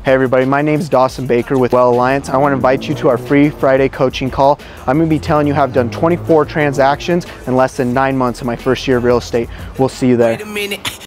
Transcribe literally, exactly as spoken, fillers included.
Hey everybody, my name is Dawson Baker with Well Alliance. I want to invite you to our free Friday coaching call. I'm going to be telling you how I've done twenty-four transactions in less than nine months in my first year of real estate. We'll see you there.